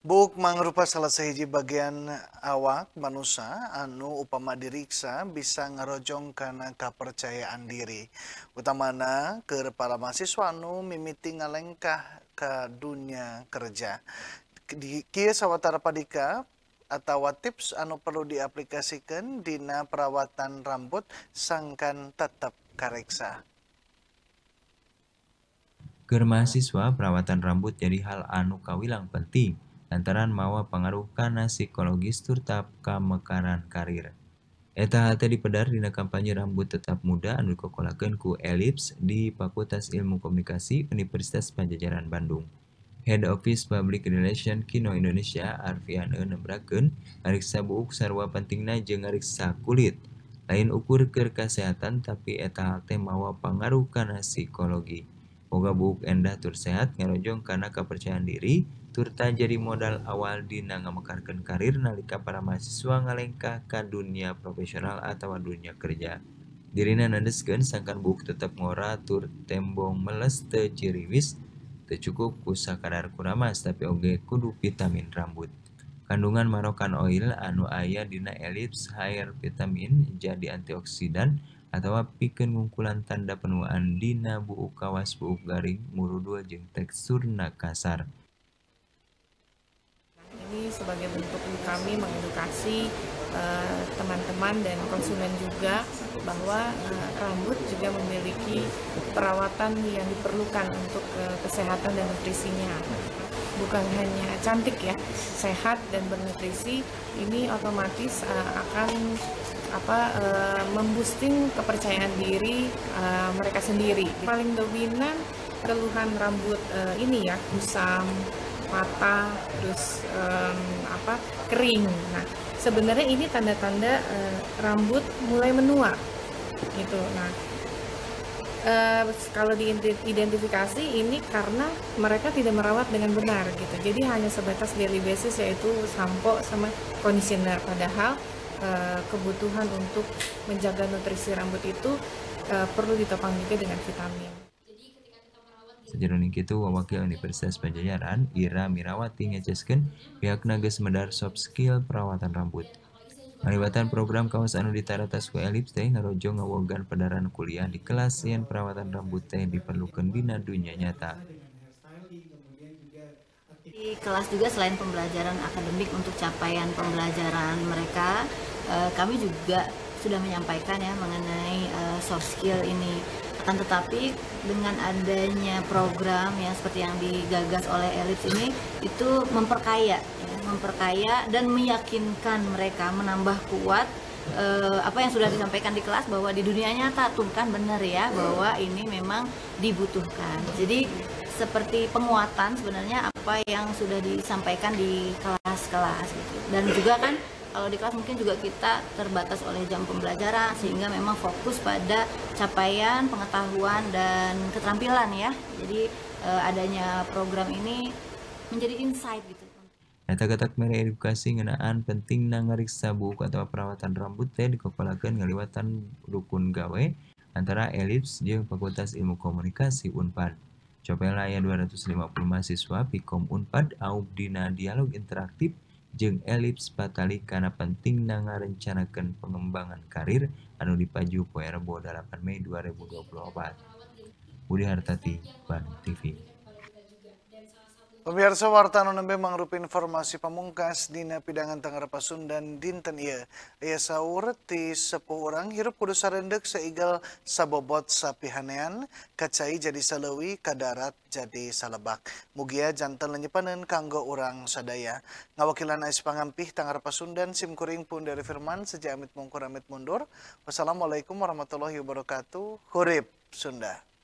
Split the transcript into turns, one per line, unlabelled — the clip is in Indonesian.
Buk mangrupa salah sahiji bagian awak manusia anu upama diriksa bisa ngerojong karena kepercayaan diri. Utamana ke para mahasiswa anu mimiti ngalengkah ke dunia kerja. Di kieu sawatara padika atau tips anu perlu diaplikasikan dina perawatan rambut sangkan tetap kareksa.
Keur mahasiswa, perawatan rambut jadi hal anu kawilang penting lantaran mawa pengaruh kana psikologis turta kamekaran karir. Eta hal teh dipedar dina kampanye rambut tetap muda anu dikokolakeun ku Ellipse di Fakultas Ilmu Komunikasi Universitas Padjadjaran Bandung. Head Office Public Relation Kino Indonesia Arfian nembrakeun ngariksa buuk sarua pentingna jeung ngariksa kulit. Lain ukur keur kasehatan tapi eta hal teh mawa pangaruh kana psikologi. Boga buuk endah tur sehat ngarojong kana kepercayaan diri turta jadi modal awal dina ngamekarkeun karir nalika para mahasiswa ngalengkah ka dunia profesional atawa dunia kerja. Dirina nandeskeun sangkan buuk tetep ngora tur tembong meles teu ciriwis teu cukup ku sakadar kuramas tapi oge kudu vitamin rambut. Kandungan marokan oil anu aya dina Ellipse Hair Vitamin jadi antioksidan atawa pikeun ngungkulan tanda penuaan dina buuk kawas buuk garing murudul jeung teksturna kasar.
Ini sebagai bentuk kami mengedukasi teman-teman dan konsumen juga bahwa rambut juga memiliki perawatan yang diperlukan untuk kesehatan dan nutrisinya. Bukan hanya cantik ya, sehat dan bernutrisi, ini otomatis akan memboosting kepercayaan diri mereka sendiri. Paling dominan keluhan rambut ini ya, kusam, patah, terus kering. Nah, sebenarnya ini tanda-tanda rambut mulai menua, gitu. Nah, kalau diidentifikasi ini karena mereka tidak merawat dengan benar, gitu. Jadi hanya sebatas daily basis yaitu sampo sama conditioner. Padahal kebutuhan untuk menjaga nutrisi rambut itu perlu ditopang juga dengan vitamin.
Sajeroning kitu Wakil Universitas Padjadjaran Ira Mirawati ngeceskeun pihakna geus medar soft skill perawatan rambut. Ngalibatan program kawas anu ditaratas ku Ellipse teh ngarojong ngawogan pedaran kuliah di kelas yen perawatan rambut teh diperlukeun dina dunia nyata.
Di kelas juga selain pembelajaran akademik untuk capaian pembelajaran mereka, kami juga sudah menyampaikan ya mengenai soft skill ini. Akan tetapi dengan adanya program yang seperti yang digagas oleh Ellipse ini itu memperkaya dan meyakinkan mereka, menambah kuat apa yang sudah disampaikan di kelas bahwa di dunia nyata tuh kan benar ya bahwa ini memang dibutuhkan. Jadi seperti penguatan sebenarnya apa yang sudah disampaikan di kelas-kelas gitu. Dan juga kan kalau di kelas mungkin juga kita terbatas oleh jam pembelajaran sehingga memang fokus pada capaian, pengetahuan dan keterampilan ya. Jadi adanya program ini menjadi insight gitu.
Eta gatak mere edukasi ngeunaan pentingna ngariksa buuk atawa perawatan rambut teh dikokolakeun ngaliwatan rukun gawe antara Ellipse jeung Fakultas Ilmu Komunikasi Unpad. Copela aya 250 mahasiswa Pikom Unpad aub dina dialog interaktif jeung Ellipse patali kana pentingna ngarencanakeun pengembangan karir anu dipaju poe Rebo 8 Mei 2024. Budi Hartati, Bandung TV.
Pemirsa warta anu nembe mangrupa informasi pamungkas dina pidangan Tangerang Pasundan dinten ieu. Aya saur ti 10 urang hirup kudu sareundek seigal sabobot sapihanean, kacai jadi saleuwi, ka darat jadi salebak. Mugia janten lenyepaneun kanggo urang sadaya. Ngawakilan ais pangampih Tangerang Pasundan simkuring pun dari firman seja amit mungkur amit mundur. Wassalamualaikum warahmatullahi wabarakatuh. Hurip Sunda.